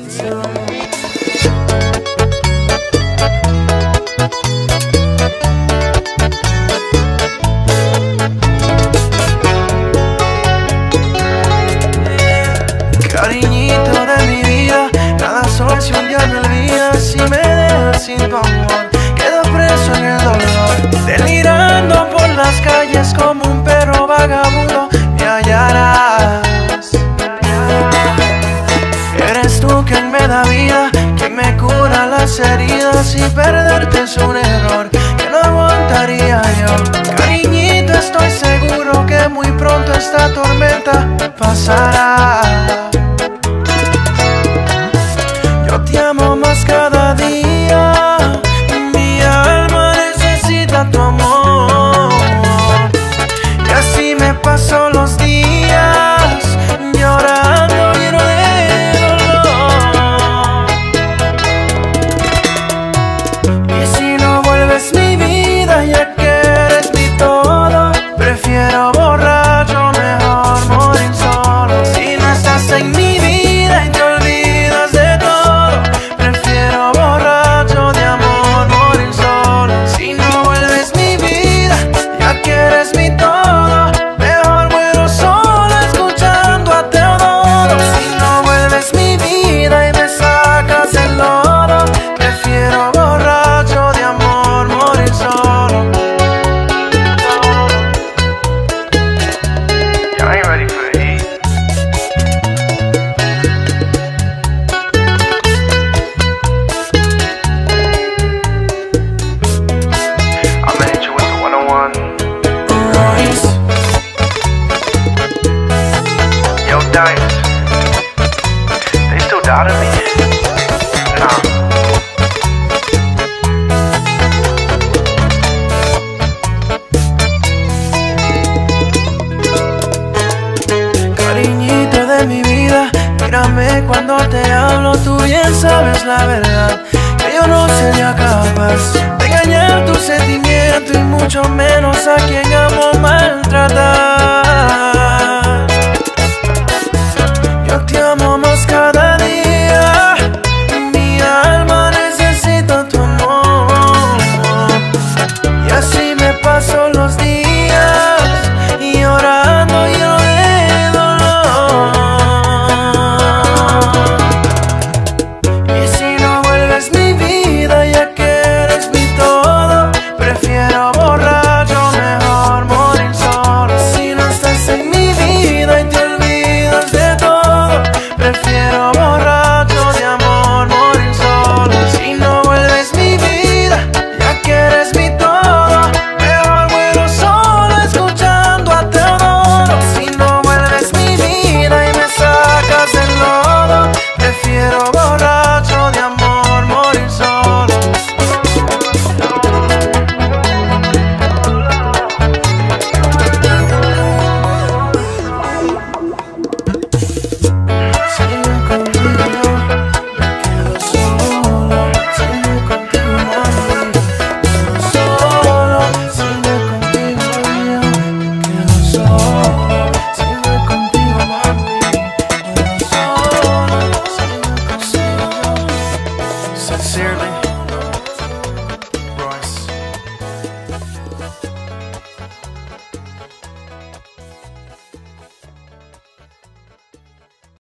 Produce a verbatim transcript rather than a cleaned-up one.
Cariñito de mi vida, cada sol si un día me olvidas, si me dejas sin tu amor, quedo preso en el dolor, delirando por las calles como un perro vagabundo, me hallarás. Eres tú quien me da vida, quien me cura las heridas, y perderte es un error que no aguantaría yo. Cariñito, estoy seguro que muy pronto esta tormenta pasará. Yo te amo más cada día, mi alma necesita tu amor, y así me paso los días llorando lleno de dolor. Y si no vuelves mi vida, ya que eres mi todo, prefiero borracho, mejor morir solo. Si no estás en mi vida y te olvidas de todo, prefiero borracho de amor, morir solo. Si no vuelves mi vida, ya que eres mi todo, mejor muero solo escuchando a Teodoro. Si no vuelves mi vida y me sacas del lodo, prefiero borracho de amor, morir solo. Y'all ain't ready for the heat. I'ma hit you with the one oh one. Royce, Yo, Dice. They still doubting me? Nah. cariñito de mi vida, mírame cuando te hablo, tú bien sabes la verdad, que yo no sería capaz de engañar tu sentimiento y mucho menos a quien amo maltratar.